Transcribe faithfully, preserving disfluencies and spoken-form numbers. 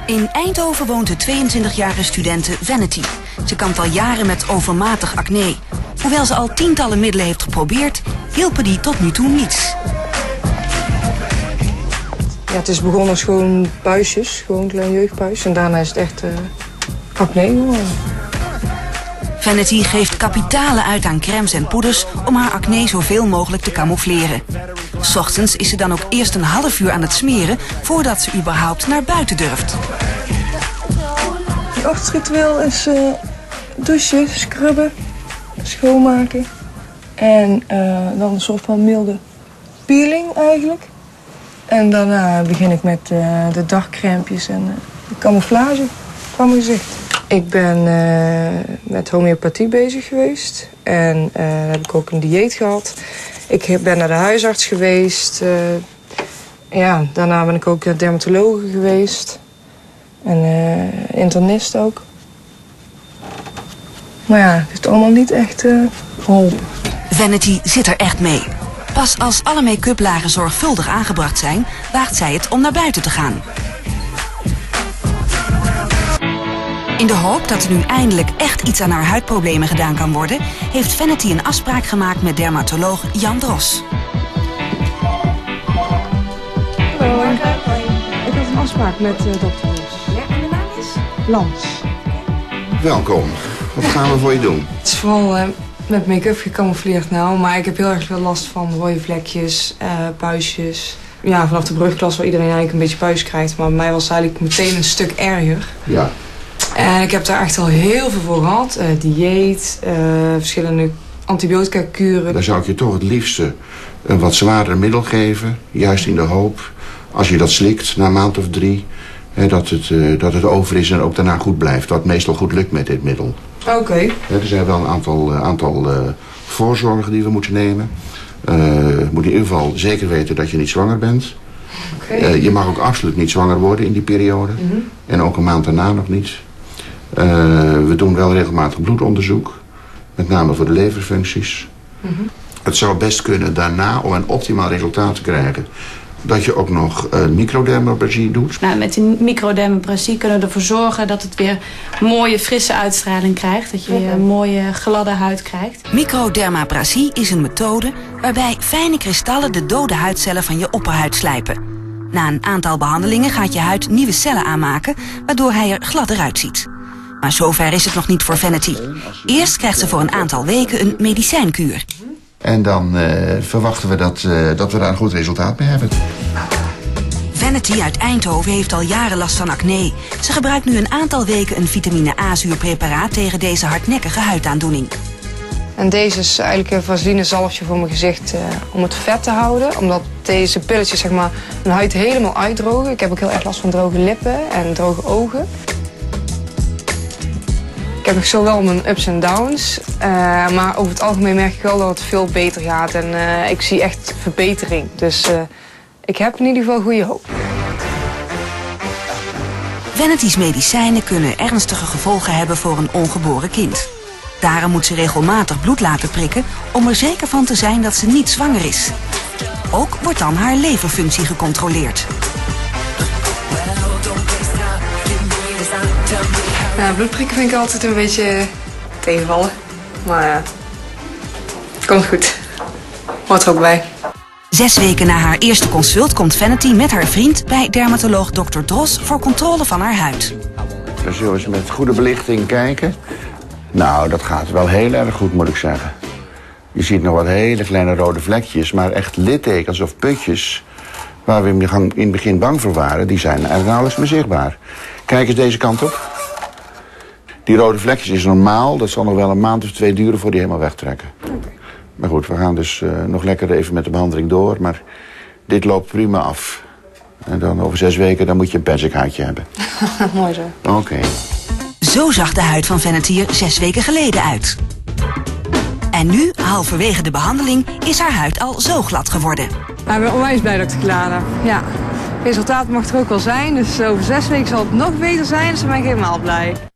In Eindhoven woont de tweeëntwintigjarige studente Vanity. Ze kampt al jaren met overmatig acne. Hoewel ze al tientallen middelen heeft geprobeerd, hielpen die tot nu toe niets. Ja, het is begonnen als gewoon puistjes, gewoon een klein jeugdpuis. En daarna is het echt uh, acne geworden. Vanity geeft kapitalen uit aan crèmes en poeders om haar acne zoveel mogelijk te camoufleren. 's Ochtends is ze dan ook eerst een half uur aan het smeren voordat ze überhaupt naar buiten durft. Het ochtendritueel is uh, douchen, scrubben, schoonmaken en uh, dan een soort van milde peeling eigenlijk. En daarna begin ik met uh, de dagcrèmpjes en uh, de camouflage van mijn gezicht. Ik ben uh, met homeopathie bezig geweest en uh, heb ik ook een dieet gehad. Ik ben naar de huisarts geweest. Uh, ja, daarna ben ik ook naar dermatologen geweest. En uh, internist ook. Maar ja, het heeft allemaal niet echt uh, geholpen. Vanity zit er echt mee. Pas als alle make-up lagen zorgvuldig aangebracht zijn, waagt zij het om naar buiten te gaan. In de hoop dat er nu eindelijk echt iets aan haar huidproblemen gedaan kan worden, heeft Vanity een afspraak gemaakt met dermatoloog Jan Dros. Hallo. Ik had een afspraak met uh, dokter Dros. Ja, en de naam is? Lans. Welkom. Wat gaan we voor je doen? Het is vooral uh, met make-up gecamoufleerd nou, maar ik heb heel erg veel last van rode vlekjes, uh, puistjes. Ja, vanaf de brugklas waar iedereen eigenlijk een beetje puis krijgt, maar bij mij was het eigenlijk meteen een stuk erger. Ja. En ik heb daar echt al heel veel voor gehad. Uh, dieet, uh, verschillende antibiotica-kuren. Dan zou ik je toch het liefste een wat zwaarder middel geven. Juist in de hoop, als je dat slikt na een maand of drie, hè, dat, het, uh, dat het over is en ook daarna goed blijft. Wat meestal goed lukt met dit middel. Oké. Okay. Er zijn wel een aantal, uh, aantal uh, voorzorgen die we moeten nemen. Uh, je moet in ieder geval zeker weten dat je niet zwanger bent. Okay. Uh, je mag ook absoluut niet zwanger worden in die periode. Mm-hmm. En ook een maand daarna nog niet. Uh, we doen wel regelmatig bloedonderzoek. Met name voor de leverfuncties. Mm-hmm. Het zou best kunnen daarna, om een optimaal resultaat te krijgen, dat je ook nog uh, microdermabrasie doet. Nou, met die microdermabrasie kunnen we ervoor zorgen dat het weer mooie frisse uitstraling krijgt. Dat je weer een mooie gladde huid krijgt. Microdermabrasie is een methode waarbij fijne kristallen de dode huidcellen van je opperhuid slijpen. Na een aantal behandelingen gaat je huid nieuwe cellen aanmaken, waardoor hij er gladder uitziet. Maar zover is het nog niet voor Vanity. Eerst krijgt ze voor een aantal weken een medicijnkuur. En dan uh, verwachten we dat, uh, dat we daar een goed resultaat mee hebben. Vanity uit Eindhoven heeft al jaren last van acne. Ze gebruikt nu een aantal weken een vitamine A-zuurpreparaat tegen deze hardnekkige huidaandoening. En deze is eigenlijk een vaseline zalfje voor mijn gezicht uh, om het vet te houden. Omdat deze pilletjes zeg maar mijn huid helemaal uitdrogen. Ik heb ook heel erg last van droge lippen en droge ogen. Ik heb zo wel mijn ups en downs, uh, maar over het algemeen merk ik wel dat het veel beter gaat. En uh, ik zie echt verbetering. Dus uh, ik heb in ieder geval goede hoop. Vanity's medicijnen kunnen ernstige gevolgen hebben voor een ongeboren kind. Daarom moet ze regelmatig bloed laten prikken om er zeker van te zijn dat ze niet zwanger is. Ook wordt dan haar leverfunctie gecontroleerd. Ja, bloedprikken vind ik altijd een beetje tegenvallen. Maar ja, het komt goed. Hoort er ook bij. Zes weken na haar eerste consult komt Vanity met haar vriend bij dermatoloog dokter Dros voor controle van haar huid. Dan zullen we eens met goede belichting kijken. Nou, dat gaat wel heel erg goed, moet ik zeggen. Je ziet nog wat hele kleine rode vlekjes, maar echt littekens of putjes waar we in het begin bang voor waren, die zijn eigenlijk nauwelijks meer zichtbaar. Kijk eens deze kant op. Die rode vlekjes is normaal, dat zal nog wel een maand of twee duren voor die helemaal wegtrekken. Okay. Maar goed, we gaan dus uh, nog lekker even met de behandeling door, maar dit loopt prima af. En dan over zes weken dan moet je een perzikhuidje hebben. Mooi zo. Oké. Okay. Zo zag de huid van Vanity er zes weken geleden uit. En nu, halverwege de behandeling, is haar huid al zo glad geworden. Nou, ik ben onwijs blij dat ik het gedaan heb. Ja, het resultaat mag er ook wel zijn, dus over zes weken zal het nog beter zijn, dus dan ben ik helemaal blij.